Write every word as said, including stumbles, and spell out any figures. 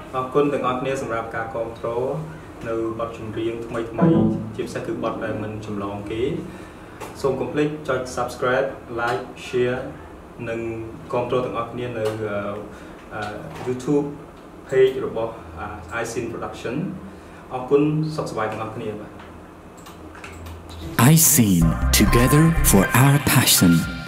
អរគុណទាំងអស់គ្នាសម្រាប់ការគាំទ្រនៅបទចម្រៀងថ្មីថ្មីជាពិសេសគឺបទដែលមិនចម្លងគេសូមកុំភ្លេចចុច subscribe like share និងគាំទ្រទាំងអស់គ្នានៅ YouTube page របស់ I S I N Production អរគុណសុខសប្បាយទាំងអស់គ្នាបាទ I S I N Together for our passion